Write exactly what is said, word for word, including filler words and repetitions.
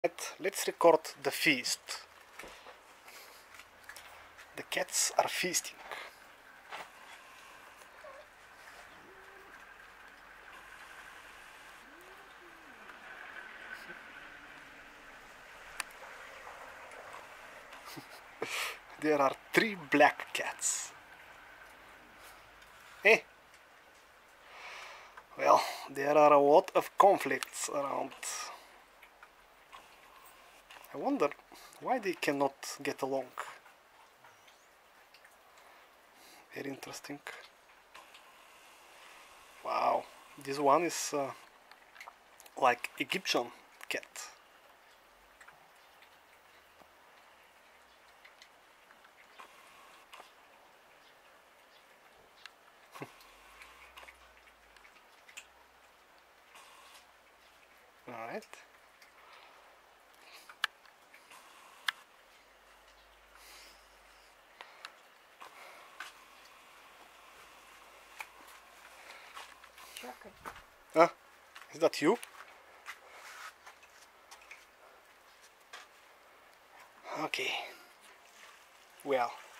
Let's record the feast. The cats are feasting. There are three black cats. Eh? Well, there are a lot of conflicts around. I wonder why they cannot get along. Very interesting. Wow, this one is uh, like Egyptian cat. Alright. Huh? Is that you? Okay. Well.